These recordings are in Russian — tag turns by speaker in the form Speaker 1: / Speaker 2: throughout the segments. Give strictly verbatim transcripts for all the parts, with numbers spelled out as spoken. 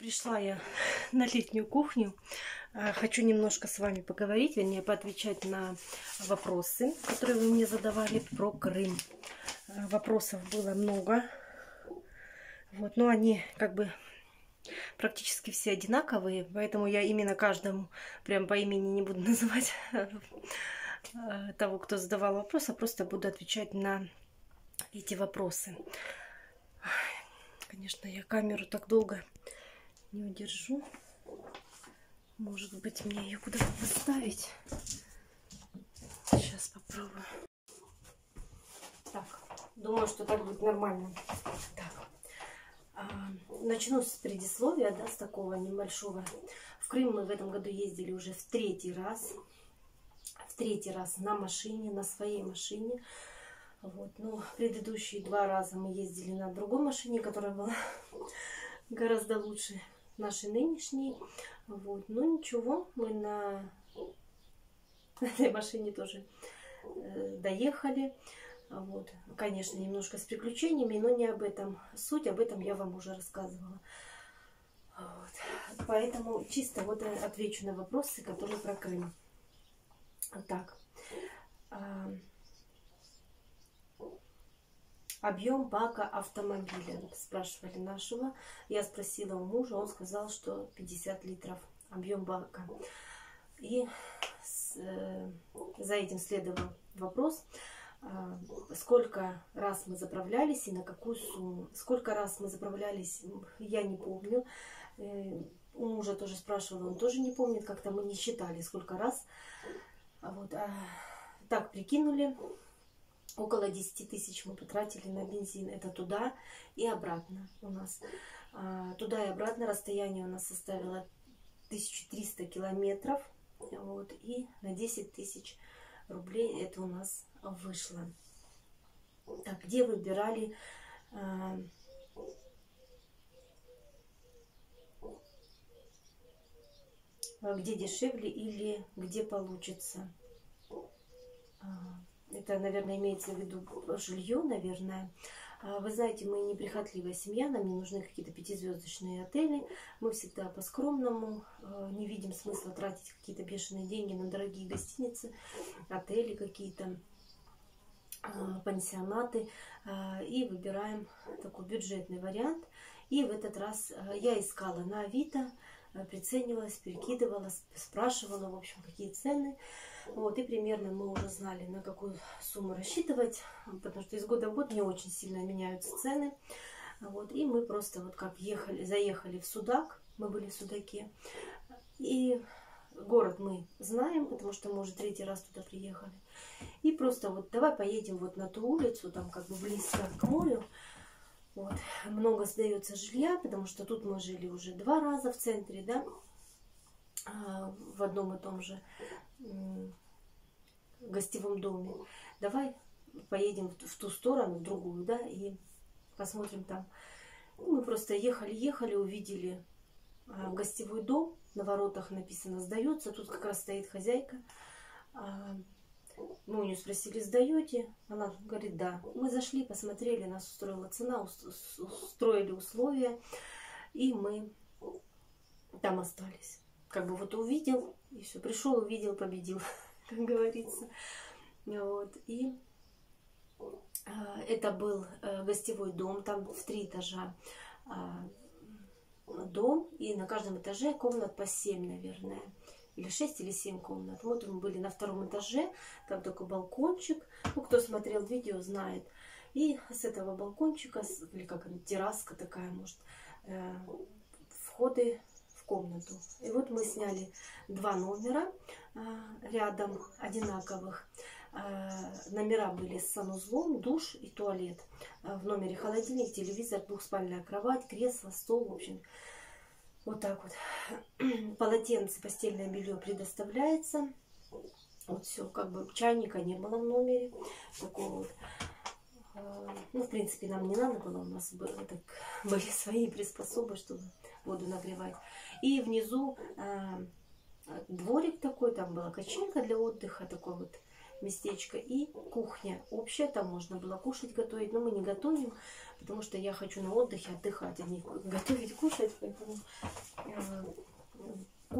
Speaker 1: Пришла я на летнюю кухню. Хочу немножко с вами поговорить, вернее, поотвечать на вопросы, которые вы мне задавали про Крым. Вопросов было много. Вот, но они как бы практически все одинаковые, поэтому я именно каждому прям по имени не буду называть того, кто задавал вопрос, а просто буду отвечать на эти вопросы. Конечно, я камеру так долго не удержу. Может быть, мне ее куда-то поставить. Сейчас попробую. Так, думаю, что так будет нормально. Так, а, начну с предисловия, да, с такого небольшого. В Крым мы в этом году ездили уже в третий раз. В третий раз на машине, на своей машине. Вот, ну, предыдущие два раза мы ездили на другой машине, которая была гораздо лучше нашей нынешней. Вот, ну ничего, мы на этой машине тоже э, доехали. Вот, конечно, немножко с приключениями, но не об этом суть, об этом я вам уже рассказывала. Вот, поэтому чисто вот отвечу на вопросы, которые про Крым. Так. Объем бака автомобиля, спрашивали нашего. Я спросила у мужа, он сказал, что пятьдесят литров объем бака. И с, э, за этим следовал вопрос, э, сколько раз мы заправлялись и на какую сумму. Сколько раз мы заправлялись, я не помню. Э, у мужа тоже спрашивала, он тоже не помнит, как-то мы не считали, сколько раз. Вот, а, так, прикинули. Около десяти тысяч мы потратили на бензин. Это туда и обратно у нас. А, туда и обратно расстояние у нас составило тысячу триста километров. Вот, и на десять тысяч рублей это у нас вышло. Так, где выбирали... А, где дешевле или где получится. Это, наверное, имеется в виду жилье, наверное. Вы знаете, мы неприхотливая семья, нам не нужны какие-то пятизвездочные отели. Мы всегда по-скромному, не видим смысла тратить какие-то бешеные деньги на дорогие гостиницы, отели какие-то, пансионаты. И выбираем такой бюджетный вариант. И в этот раз я искала на Авито, приценивалась, перекидывала, спрашивала, в общем, какие цены. Вот, и примерно мы уже знали, на какую сумму рассчитывать, потому что из года в год не очень сильно меняются цены. Вот, и мы просто вот как ехали, заехали в Судак, мы были в Судаке, и город мы знаем, потому что мы уже третий раз туда приехали. И просто вот давай поедем вот на ту улицу, там как бы близко к морю. Вот. Много сдается жилья, потому что тут мы жили уже два раза в центре, да, в одном и том же гостевом доме. Давай поедем в ту сторону, в другую, да, и посмотрим там. И мы просто ехали-ехали, увидели гостевой дом, на воротах написано «Сдается», тут как раз стоит хозяйка. Мы у нее спросили, сдаете? Она говорит, да. Мы зашли, посмотрели, нас устроила цена, устроили условия, и мы там остались. Как бы вот увидел, и все, пришел, увидел, победил, как говорится. Вот. И а, это был а, гостевой дом, там в три этажа а, дом, и на каждом этаже комнат по семь, наверное. Или шесть, или семь комнат. Вот мы были на втором этаже, там такой балкончик. Ну, кто смотрел видео, знает. И с этого балкончика, или как она, терраска такая, может, э, входы в комнату. И вот мы сняли два номера э, рядом, одинаковых. Э, номера были с санузлом, душ и туалет. Э, в номере холодильник, телевизор, двухспальная кровать, кресло, стол, в общем. Вот так вот. Полотенце, постельное белье предоставляется. Вот все, как бы чайника не было в номере. Такого вот. Ну, в принципе, нам не надо было. У нас было, так, были свои приспособы, чтобы воду нагревать. И внизу э, дворик такой, там была качелька для отдыха, такой вот местечко. И кухня общая, там можно было кушать, готовить. Но мы не готовим, потому что я хочу на отдыхе отдыхать, а не готовить, кушать. Поэтому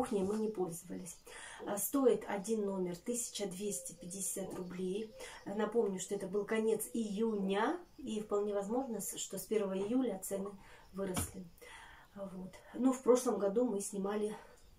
Speaker 1: кухней мы не пользовались. Стоит один номер тысяча двести пятьдесят рублей. Напомню, что это был конец июня, и вполне возможно, что с первого июля цены выросли. Вот. Ну, в прошлом году мы снимали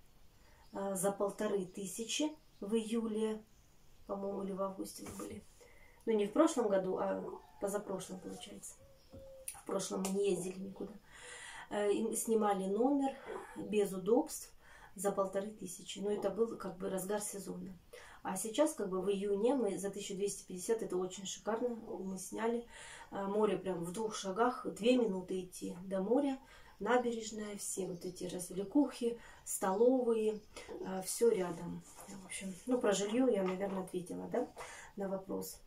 Speaker 1: за полторы тысячи в июле, по-моему, или в августе мы были. Ну, не в прошлом году, а позапрошлом, получается. В прошлом мы не ездили никуда. И снимали номер без удобств за полторы тысячи. Но это был как бы разгар сезона. А сейчас как бы в июне мы за тысячу двести пятьдесят, это очень шикарно, мы сняли. Море прям в двух шагах, две минуты идти до моря. Набережная, все вот эти развлекухи, столовые, все рядом. В общем, ну про жилье я, наверное, ответила, да, на вопрос.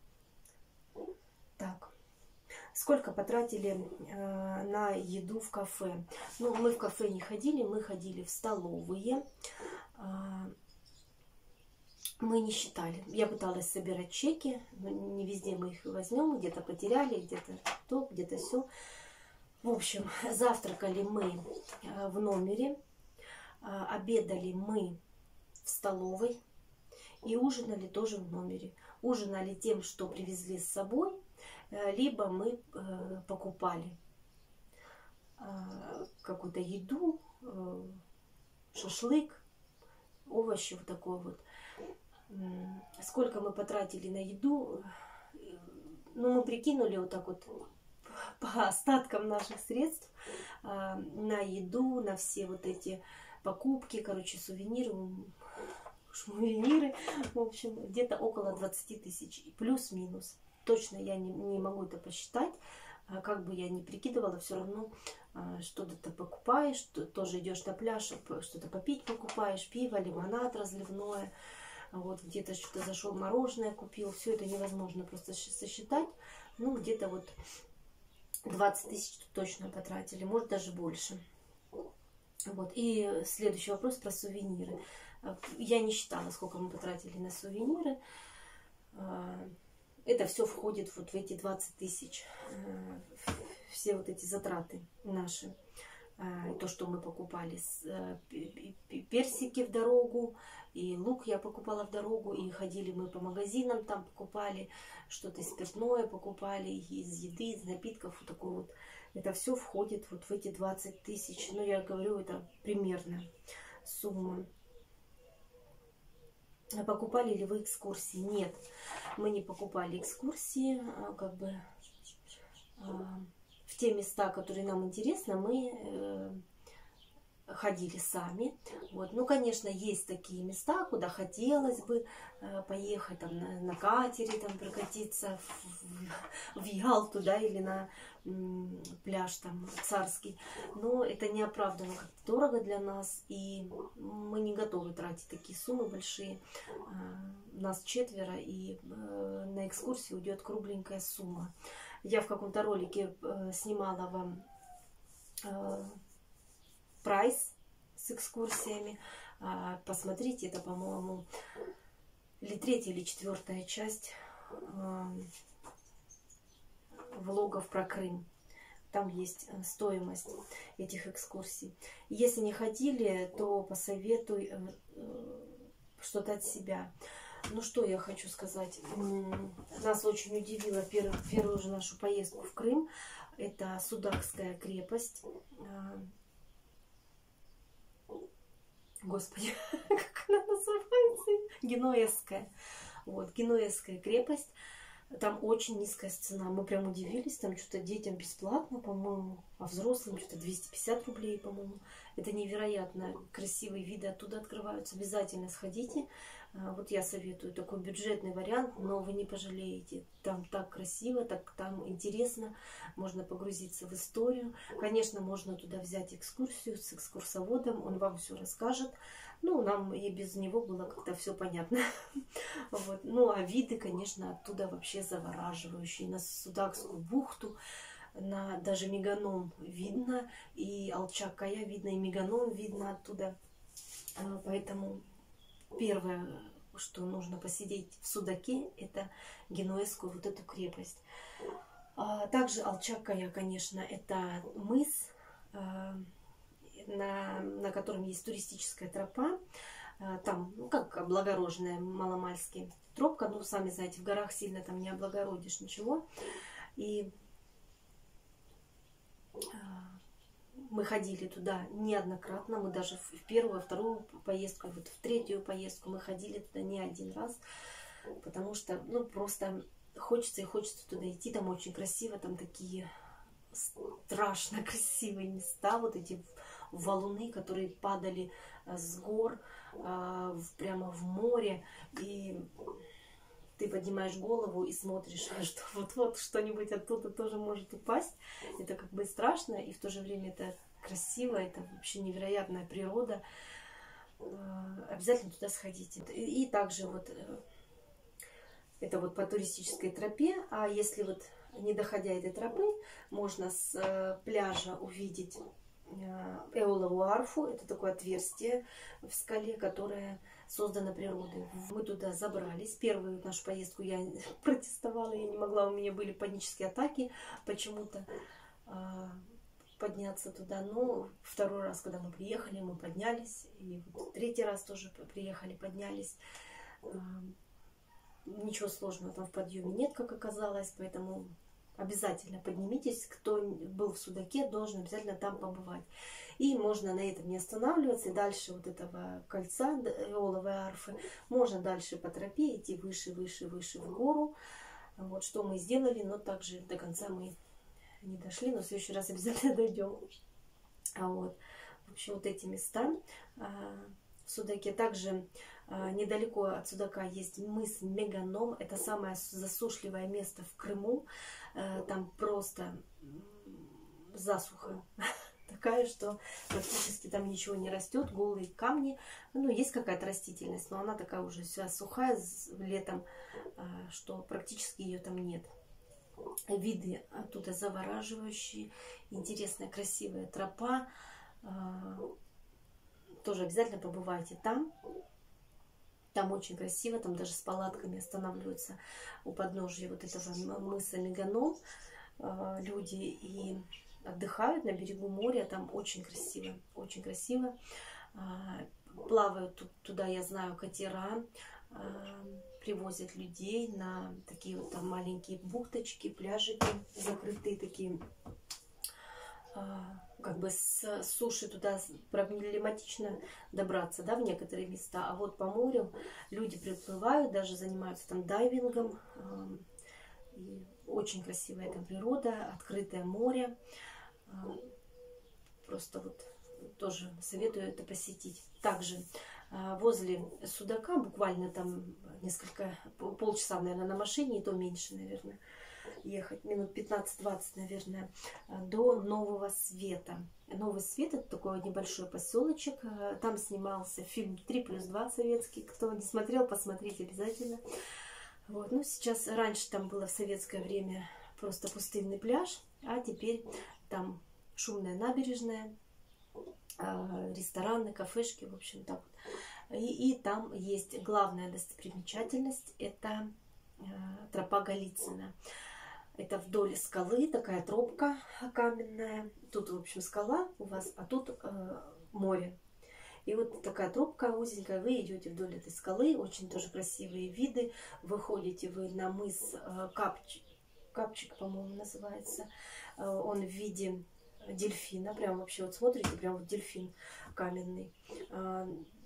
Speaker 1: Так. Сколько потратили э, на еду в кафе? Ну, мы в кафе не ходили, мы ходили в столовые. Э, мы не считали. Я пыталась собирать чеки, но не везде мы их возьмем. Где-то потеряли, где-то то, где-то все. В общем, завтракали мы э, в номере, э, обедали мы в столовой и ужинали тоже в номере. Ужинали тем, что привезли с собой, либо мы э, покупали э, какую-то еду, э, шашлык, овощи, вот такое вот. Сколько мы потратили на еду, ну, мы прикинули вот так вот по остаткам наших средств э, на еду, на все вот эти покупки, короче, сувениры, шмувениры, в общем, где-то около двадцати тысяч, плюс-минус. Точно я не, не могу это посчитать, как бы я ни прикидывала, все равно что-то ты покупаешь, что, тоже идешь на пляж, что-то попить покупаешь, пиво, лимонад разливное, вот где-то что-то зашел, мороженое купил, все это невозможно просто сосчитать, ну где-то вот двадцать тысяч точно потратили, может даже больше. Вот. И следующий вопрос про сувениры. Я не считала, сколько мы потратили на сувениры. Это все входит вот в эти двадцать тысяч, все вот эти затраты наши. То, что мы покупали, персики в дорогу, и лук я покупала в дорогу, и ходили мы по магазинам, там покупали что-то спиртное, покупали из еды, из напитков, вот такой вот. Это все входит вот в эти двадцать тысяч. Ну, я говорю, это примерно сумма. Покупали ли вы экскурсии? Нет, мы не покупали экскурсии, как бы в те места, которые нам интересны, мы ходили сами. Вот. Ну, конечно, есть такие места, куда хотелось бы поехать, там, на, на катере, там, прокатиться в, в Ялту, да, или на м, пляж там Царский. Но это неоправданно как-то дорого для нас, и мы не готовы тратить такие суммы большие. Нас четверо, и на экскурсию уйдет кругленькая сумма. Я в каком-то ролике снимала вам прайс с экскурсиями. Посмотрите, это, по-моему, или третья, или четвертая часть влогов про Крым. Там есть стоимость этих экскурсий. Если не ходили, то посоветуй что-то от себя. Ну, что я хочу сказать. Нас очень удивила первую, первую же нашу поездку в Крым. Это Судакская крепость. Господи, как она называется? Генуэзская. Вот, Генуэзская крепость. Там очень низкая цена. Мы прям удивились. Там что-то детям бесплатно, по-моему, а взрослым что-то двести пятьдесят рублей, по-моему. Это невероятно красивые виды оттуда открываются. Обязательно сходите. Вот я советую такой бюджетный вариант, но вы не пожалеете. Там так красиво, так там интересно. Можно погрузиться в историю. Конечно, можно туда взять экскурсию с экскурсоводом. Он вам все расскажет. Ну, нам и без него было как-то все понятно. Вот. Ну, а виды, конечно, оттуда вообще завораживающие. На Судакскую бухту, на даже Меганом видно, и Алчак-Кая видно, и Меганом видно оттуда. Поэтому первое, что нужно посидеть в Судаке, это Генуэзскую вот эту крепость. Также Алчак-Кая, конечно, это мыс. На, на на котором есть туристическая тропа. Там, ну, как облагороженная маломальски тропка. Ну, сами знаете, в горах сильно там не облагородишь ничего. И мы ходили туда неоднократно. Мы даже в первую, вторую поездку, вот в третью поездку мы ходили туда не один раз. Потому что, ну, просто хочется и хочется туда идти. Там очень красиво, там такие страшно красивые места. Вот эти валуны, которые падали с гор прямо в море. И ты поднимаешь голову и смотришь, что вот-вот что-нибудь оттуда тоже может упасть. Это как бы страшно, и в то же время это красиво, это вообще невероятная природа. Обязательно туда сходите. И также вот это вот по туристической тропе. А если вот не доходя этой тропы, можно с пляжа увидеть Эолову арфу. Это такое отверстие в скале, которое создано природой. Мы туда забрались. Первую нашу поездку я протестовала, я не могла, у меня были панические атаки почему-то подняться туда. Но второй раз, когда мы приехали, мы поднялись. И вот третий раз тоже приехали, поднялись. Ничего сложного там в подъеме нет, как оказалось, поэтому обязательно поднимитесь. Кто был в Судаке, должен обязательно там побывать. И можно на этом не останавливаться. И дальше вот этого кольца Эоловой арфы можно дальше по тропе идти выше, выше, выше в гору. Вот что мы сделали, но также до конца мы не дошли, но в следующий раз обязательно дойдем. А вот, в общем, вот эти места в Судаке. Также недалеко от Судака есть мыс Меганом. Это самое засушливое место в Крыму. Там просто засуха такая, что практически там ничего не растет, голые камни. Ну, есть какая-то растительность, но она такая уже вся сухая летом, что практически ее там нет. Виды оттуда завораживающие, интересная, красивая тропа. Тоже обязательно побывайте там. Там очень красиво, там даже с палатками останавливаются у подножия вот этого мыса Меганом люди и отдыхают на берегу моря. Там очень красиво, очень красиво. Плавают туда, я знаю, катера, привозят людей на такие вот там маленькие бухточки, пляжики закрытые такие. Как бы с суши туда проблематично добраться, да, в некоторые места. А вот по морю люди приплывают, даже занимаются там дайвингом. И очень красивая там природа, открытое море. Просто вот тоже советую это посетить. Также возле Судака, буквально там несколько, полчаса, наверное, на машине, и то меньше, наверное, ехать, минут пятнадцать-двадцать, наверное, до Нового Света. Новый Свет — это такой небольшой поселочек. Там снимался фильм три плюс два советский. Кто не смотрел, посмотрите обязательно. Вот. Ну, сейчас, раньше там было в советское время просто пустынный пляж, а теперь там шумная набережная, рестораны, кафешки, в общем, так вот. И, и там есть главная достопримечательность, это тропа Голицына. Это вдоль скалы такая тропка каменная. Тут, в общем, скала у вас, а тут э, море. И вот такая тропка узенькая. Вы идете вдоль этой скалы. Очень тоже красивые виды. Выходите вы на мыс э, Капчик, Капчик, по-моему, называется. Э, он в виде дельфина. Прям вообще вот смотрите, прям вот дельфин каменный. Э,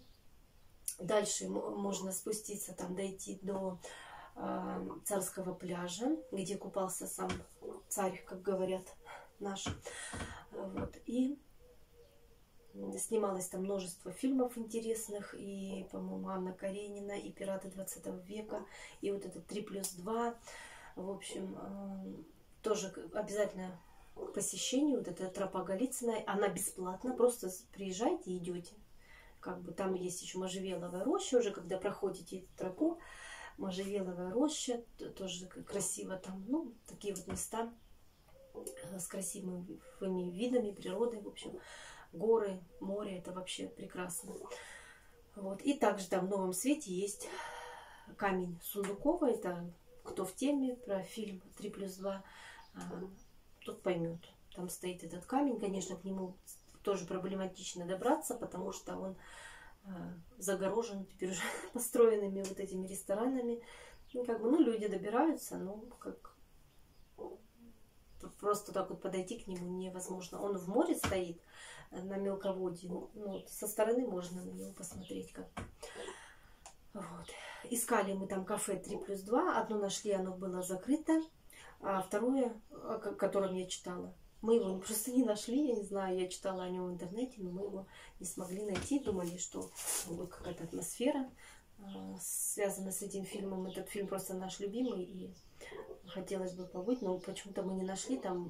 Speaker 1: дальше можно спуститься, там дойти до Царского пляжа, где купался сам царь, как говорят наш. Вот. И снималось там множество фильмов интересных, и, по-моему, Анна Каренина, и «Пираты двадцатого века», и вот это три плюс два. В общем, тоже обязательно к посещению. Вот эта тропа Голицына, она бесплатна, просто приезжайте и идете. Как бы там есть еще можжевеловая роща, уже когда проходите эту тропу. Можжевеловая роща, тоже красиво там, ну, такие вот места с красивыми видами природы, в общем, горы, море, это вообще прекрасно. Вот. И также там в Новом Свете есть камень Сундукова, это кто в теме про фильм три плюс два, тот поймет. Там стоит этот камень, конечно, к нему тоже проблематично добраться, потому что он загорожен теперь уже построенными вот этими ресторанами. Ну, как бы, ну, люди добираются, но как просто так вот подойти к нему невозможно. Он в море стоит на мелководье, ну, со стороны можно на него посмотреть. Как. Вот. Искали мы там кафе три плюс два, одно нашли, оно было закрыто, а второе, о котором я читала, мы его просто не нашли, я не знаю, я читала о нем в интернете, но мы его не смогли найти, думали, что будет какая-то атмосфера э, связана с этим фильмом. Этот фильм просто наш любимый, и хотелось бы побыть, но почему-то мы не нашли. Там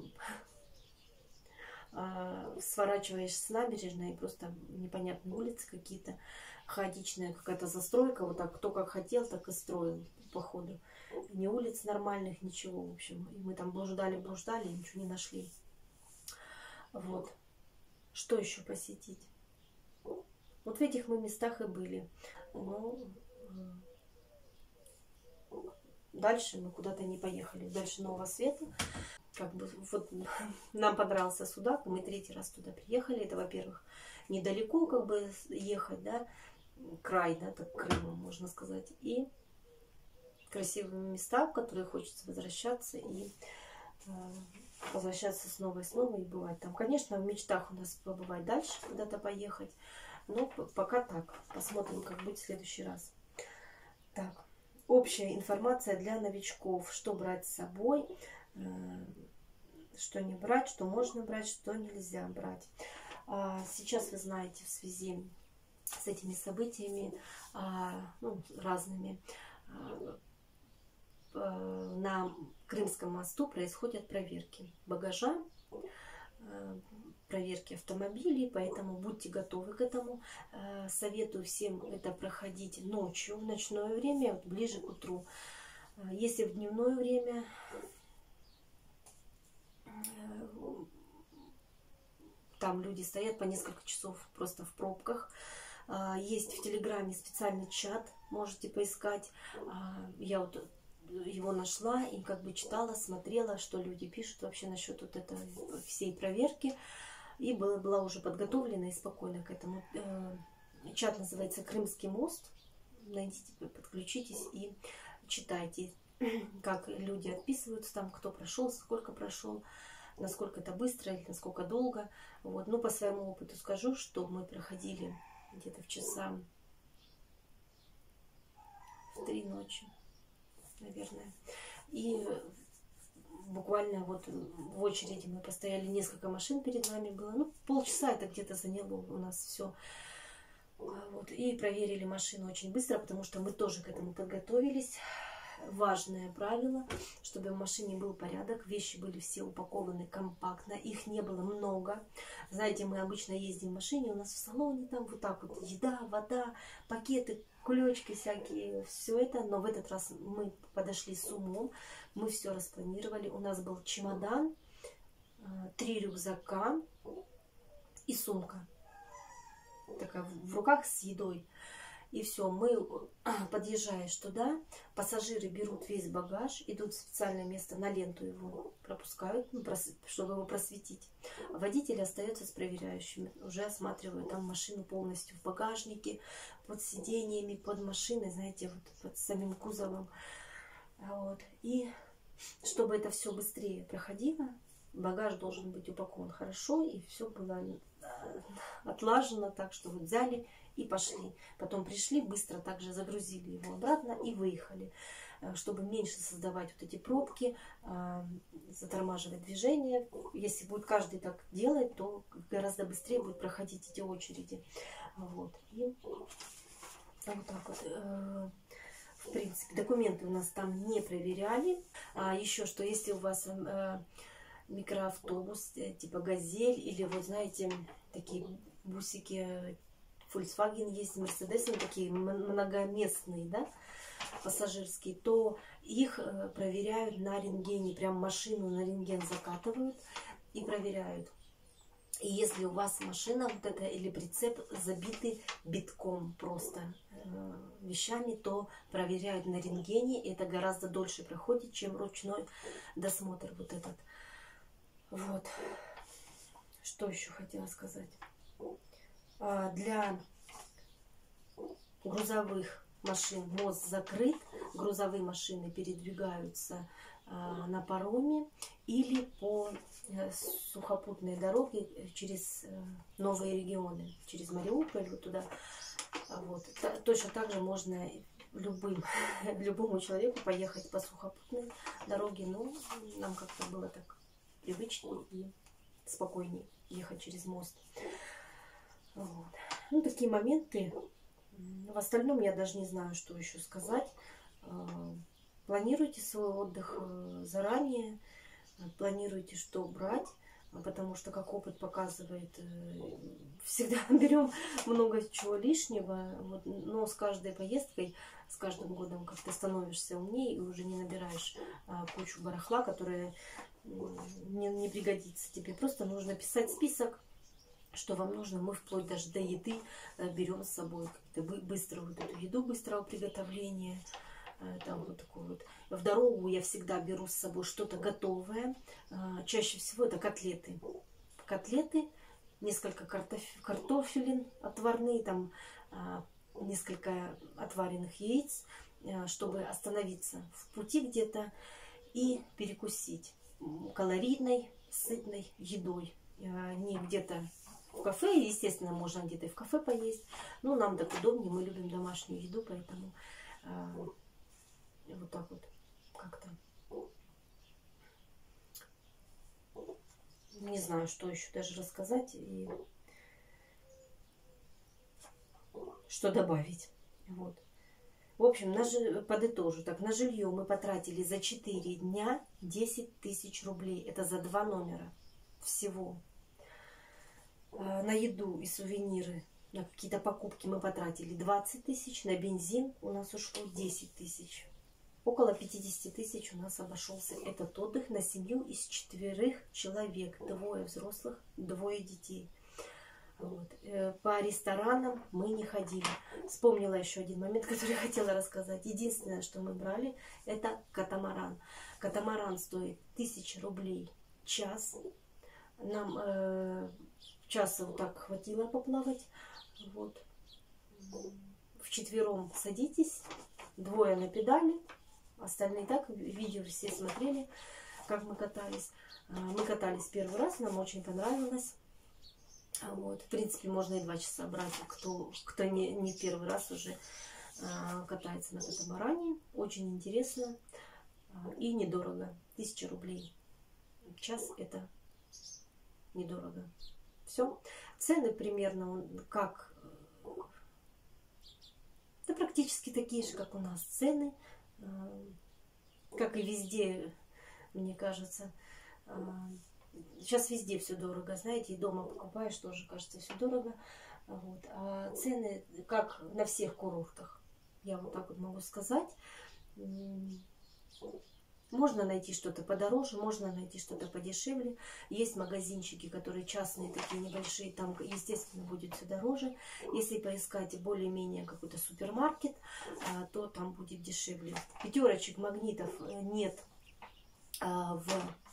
Speaker 1: э, сворачиваешь с набережной, просто непонятные улицы какие-то, хаотичная какая-то застройка, вот так, кто как хотел, так и строил, походу. Ни улиц нормальных, ничего, в общем. И мы там блуждали, блуждали, и ничего не нашли. Вот. Что еще посетить? Вот в этих мы местах и были. Но дальше мы куда-то не поехали. Дальше Нового Света. Как бы вот нам понравился Судак, мы третий раз туда приехали. Это, во-первых, недалеко как бы ехать, да, край, да, так Крымом можно сказать. И красивые места, в которые хочется возвращаться и возвращаться снова и снова и бывать там. Конечно, в мечтах у нас побывать дальше, куда-то поехать. Но пока так. Посмотрим, как будет в следующий раз. Так. Общая информация для новичков. Что брать с собой, что не брать, что можно брать, что нельзя брать. Сейчас вы знаете, в связи с этими событиями, ну, разными, на Крымском мосту происходят проверки багажа, проверки автомобилей, поэтому будьте готовы к этому. Советую всем это проходить ночью, в ночное время, ближе к утру. Если в дневное время, там люди стоят по несколько часов просто в пробках. Есть в Телеграме специальный чат, можете поискать. Я вот его нашла и как бы читала, смотрела, что люди пишут вообще насчет вот этой всей проверки. И была, была уже подготовлена и спокойна к этому. Чат называется «Крымский мост». Найдите, подключитесь и читайте, как люди отписываются там, кто прошел, сколько прошел, насколько это быстро или насколько долго. Вот. Ну, по своему опыту скажу, что мы проходили где-то в часа в три ночи, наверное. И буквально вот в очереди мы постояли, несколько машин перед нами было. Ну, полчаса это где-то заняло у нас все. Вот. И проверили машину очень быстро, потому что мы тоже к этому подготовились. Важное правило, чтобы в машине был порядок, вещи были все упакованы компактно, их не было много. Знаете, мы обычно ездим в машине, у нас в салоне там вот так вот еда, вода, пакеты, кулечки всякие, все это. Но в этот раз мы подошли с умом, мы все распланировали. У нас был чемодан, три рюкзака и сумка такая в руках с едой. И все, мы, подъезжаешь туда, пассажиры берут весь багаж, идут в специальное место, на ленту его пропускают, ну, чтобы его просветить. Водитель остается с проверяющими, уже осматривают там машину полностью в багажнике, под сиденьями, под машиной, знаете, вот под самим кузовом. Вот. И чтобы это все быстрее проходило, багаж должен быть упакован хорошо, и все было отлажено так, что вот взяли и пошли. Потом пришли, быстро также загрузили его обратно и выехали, чтобы меньше создавать вот эти пробки, затормаживать движение. Если будет каждый так делать, то гораздо быстрее будет проходить эти очереди. Вот. И вот так вот. В принципе, документы у нас там не проверяли. А еще что, если у вас микроавтобус типа «Газель» или вот, знаете, такие бусики Volkswagen есть, Mercedes, такие многоместные, да, пассажирские, то их проверяют на рентгене, прям машину на рентген закатывают и проверяют. И если у вас машина вот эта или прицеп забиты битком просто э, вещами, то проверяют на рентгене. Это гораздо дольше проходит, чем ручной досмотр вот этот. Вот. Что еще хотела сказать? Для грузовых машин мост закрыт, грузовые машины передвигаются на пароме или по сухопутной дороге через новые регионы, через Мариуполь, вот туда. Вот. Точно так же можно любым, любому человеку поехать по сухопутной дороге, но нам как-то было так привычнее и спокойнее ехать через мост. Вот. Ну, такие моменты. В остальном я даже не знаю, что еще сказать. Планируйте свой отдых заранее, планируйте, что брать, потому что, как опыт показывает, всегда берем много чего лишнего, вот, но с каждой поездкой, с каждым годом как-то становишься умнее и уже не набираешь а, кучу барахла, которая не, не пригодится тебе. Просто нужно писать список, что вам нужно. Мы вплоть даже до еды берем с собой быструю вот эту еду быстрого приготовления. Там вот такой вот. В дорогу я всегда беру с собой что-то готовое. Чаще всего это котлеты. Котлеты, несколько картофелин, картофелин отварные, там несколько отваренных яиц, чтобы остановиться в пути где-то и перекусить калорийной, сытной едой. Не где-то в кафе, естественно, можно где-то и в кафе поесть, но нам так удобнее, мы любим домашнюю еду, поэтому вот так вот как-то. Не знаю, что еще даже рассказать и что добавить. Вот. В общем, на ж... подытожу. Так, на жилье мы потратили за четыре дня десять тысяч рублей. Это за два номера всего. На еду и сувениры, на какие-то покупки мы потратили двадцать тысяч. На бензин у нас ушло десять тысяч. Около пятидесяти тысяч у нас обошелся этот отдых на семью из четверых человек. Двое взрослых, двое детей. Вот. По ресторанам мы не ходили. Вспомнила еще один момент, который я хотела рассказать. Единственное, что мы брали, это катамаран. Катамаран стоит тысяча рублей час. Нам э, часа вот так хватило поплавать. Вот. Вчетвером садитесь, двое на педали. Остальные так, видео все смотрели, как мы катались. Мы катались первый раз, нам очень понравилось. Вот. В принципе, можно и два часа брать, кто, кто не, не первый раз уже катается на катамаране. Очень интересно и недорого. Тысяча рублей в час — это недорого. Все. Цены примерно как... Да практически такие же, как у нас цены. Как и везде, мне кажется. Сейчас везде все дорого, знаете, и дома покупаешь, тоже кажется все дорого. Вот. А цены как на всех курортах, я вот так вот могу сказать. Можно найти что-то подороже, можно найти что-то подешевле. Есть магазинчики, которые частные, такие небольшие, там, естественно, будет все дороже. Если поискать более-менее какой-то супермаркет, то там будет дешевле. Пятерочек, магнитов нет в,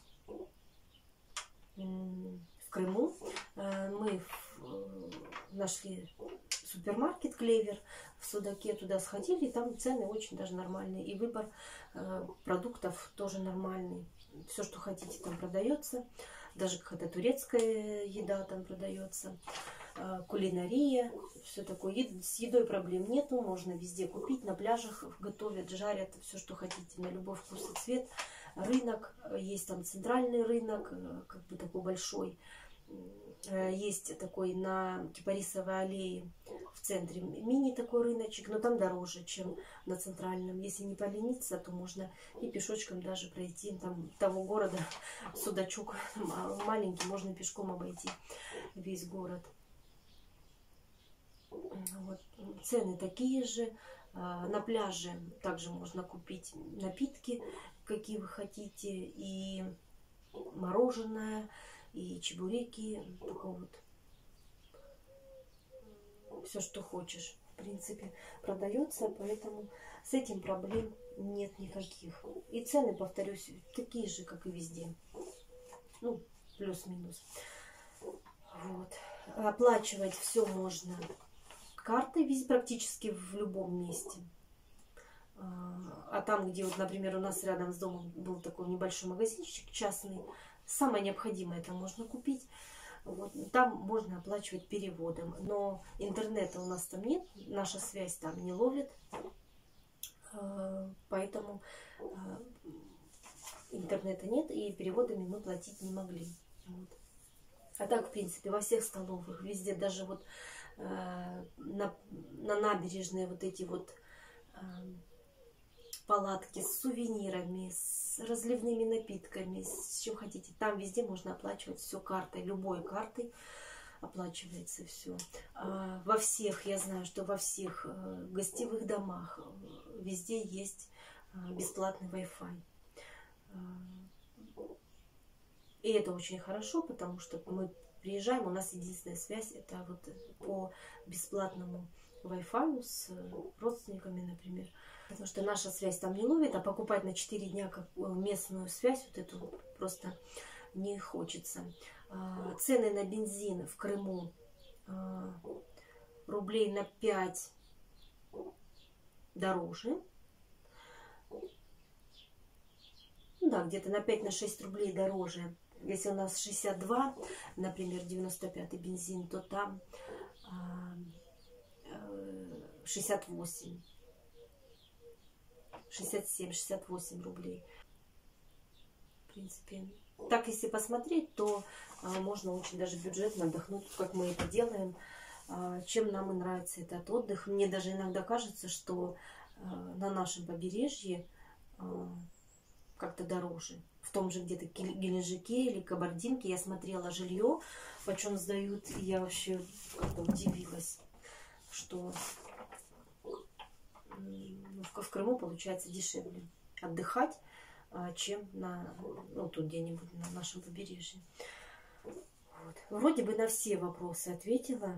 Speaker 1: в Крыму. Мы нашли супермаркет Клевер в Судаке, туда сходили, там цены очень даже нормальные, и выбор э, продуктов тоже нормальный. Все, что хотите, там продается, даже какая-то турецкая еда там продается, э, кулинария, все такое. Е с едой проблем нету, можно везде купить, на пляжах готовят, жарят, все, что хотите, на любой вкус и цвет. Рынок, есть там центральный рынок, э, как бы такой большой. Есть такой на Кипарисовой аллее в центре мини такой рыночек, но там дороже, чем на центральном. Если не полениться, то можно и пешочком даже пройти. Там того города Судачок маленький, можно пешком обойти весь город. Вот. Цены такие же. На пляже также можно купить напитки, какие вы хотите, и мороженое, и чебуреки, такое вот, все, что хочешь, в принципе, продается, поэтому с этим проблем нет никаких. И цены, повторюсь, такие же, как и везде, ну, плюс-минус. Вот. Оплачивать все можно картой, везде, практически в любом месте. А там, где, вот, например, у нас рядом с домом был такой небольшой магазинчик частный, самое необходимое там можно купить. Вот, там можно оплачивать переводом. Но интернета у нас там нет, наша связь там не ловит. Поэтому интернета нет, и переводами мы платить не могли. Вот. А так, в принципе, во всех столовых, везде, даже вот э, на, на набережной вот эти вот э, палатки с сувенирами, с разливными напитками, с чем хотите. Там везде можно оплачивать все картой, любой картой оплачивается все. А во всех, я знаю, что во всех э, гостевых домах э, везде есть э, бесплатный Wi-Fi. И это очень хорошо, потому что мы приезжаем, у нас единственная связь это вот по бесплатному Wi-Fi с родственниками, например. Потому что наша связь там не ловит, а покупать на четыре дня как местную связь, вот эту просто не хочется. Цены на бензин в Крыму рублей на пять дороже. Да, где-то на пять-шесть рублей дороже. Если у нас шестьдесят два, например, девяносто пятый бензин, то там шестьдесят восемь, шестьдесят семь, шестьдесят восемь рублей. В принципе, так если посмотреть, то можно очень даже бюджетно отдохнуть, как мы это делаем. Чем нам и нравится этот отдых. Мне даже иногда кажется, что на нашем побережье как-то дороже. В том же где-то Геленджике или Кабардинке я смотрела жилье, почем сдают, и я вообще как-то удивилась, что ну, в Крыму получается дешевле отдыхать, чем на, ну, тут где-нибудь на нашем побережье. Вот. Вроде бы на все вопросы ответила.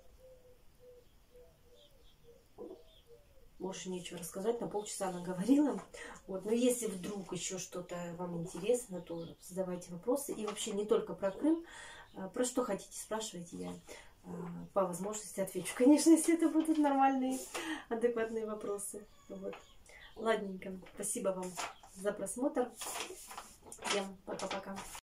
Speaker 1: Больше нечего рассказать, на полчаса наговорила. Вот. Но если вдруг еще что-то вам интересно, то задавайте вопросы. И вообще не только про Крым, про что хотите, спрашивайте, я по возможности отвечу. Конечно, если это будут нормальные, адекватные вопросы. Вот. Ладненько, спасибо вам за просмотр. Всем пока-пока.